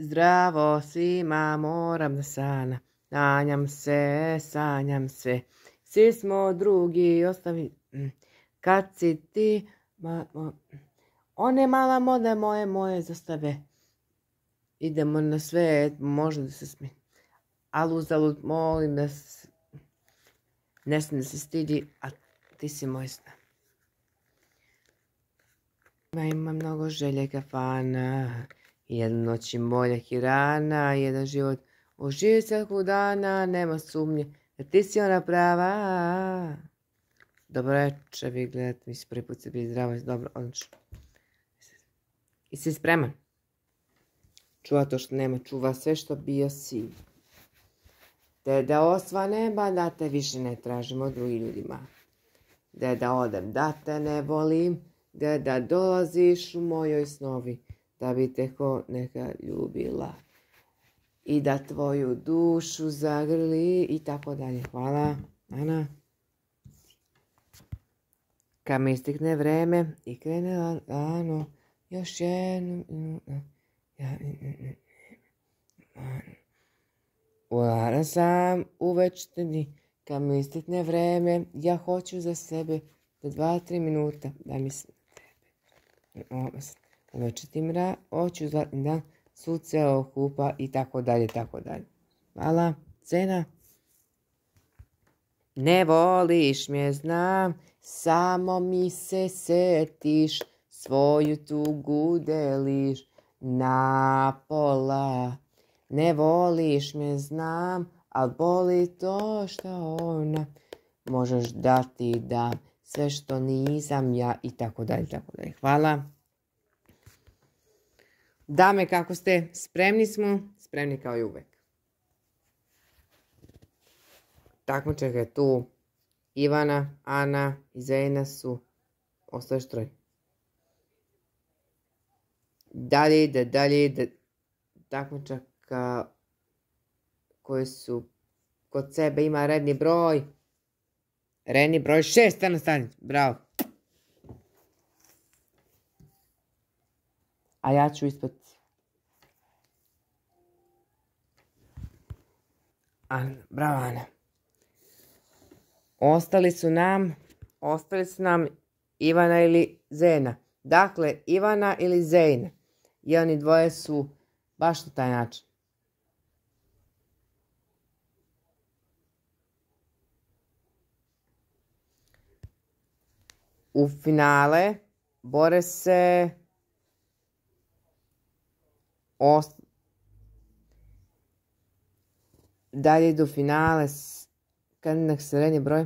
Zdravo svima, moram da sanjam se, svi smo drugi, ostavi, kad si ti, one mala mode moje zastave, idemo na svet, možda da se smije, ali uzalud molim da se, ne smije da se stidi, a ti si moj sna. Ima mnogo želje kafana, jedna noć im boljih i rana, jedan život uživi svakog dana, nema sumnje da ti si ona prava. Dobro večer, vi gledate, mi se prvi put se biti zdravo, dobro, odlično. I si spreman? Čuva to što nema, čuva sve što bio si. Te da osva neba, da te više ne tražimo drugim ljudima. Da odem, da te ne volim, da dolaziš u mojoj snovi, da bi te ko neka ljubila i da tvoju dušu zagrli i tako dalje. Hvala, Ana. Kad mi istikne vreme i krene lagano, još jednu, ularan sam u večni, kad mi istikne vreme, ja hoću za sebe da 2-3 minuta da mislim na tebe. Uveče ti mra, hoću zlatni dan, sunce okupa i tako dalje, tako dalje. Hvala, cena. Ne voliš me, znam, samo mi se setiš, svoju tugu deliš na pola. Ne voliš me, znam, al boli to što ona, možeš dati dam sve što nisam ja i tako dalje, tako dalje. Hvala. Dame, kako ste? Spremni smo? Spremni kao i uvek. Takmičarka je tu. Ivana, Ana i Zejna su ostaješ troj. Dalje, takmičarka koji su kod sebe ima redni broj. Redni broj 6, na stanicu. Bravo. A ja ću ispod. Ana, bravo Ana. Ostali su nam Ivana ili Zena. Dakle, Ivana ili Zejna. I oni dvoje su baš na taj način. U finale bore se dalje idu finale kandidat srednji broj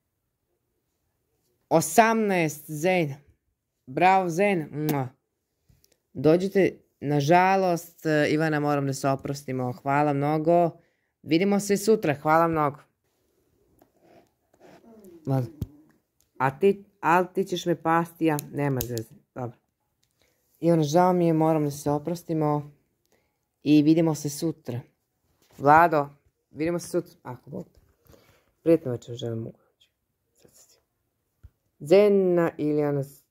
18 Zejna. Bravo Zejna. Dođite, nažalost Ivana, moram da se oprostimo. Hvala mnogo. Vidimo se sutra. Hvala mnogo. Ali ti ćeš me pasti, ja nema zvezde. Dobro. Ivana, žao mi je, moram da se oprostimo. I vidimo se sutra. Vlado, vidimo se sutra. Ako Bog. Prijetno večer želim mogu. Zena ili Ana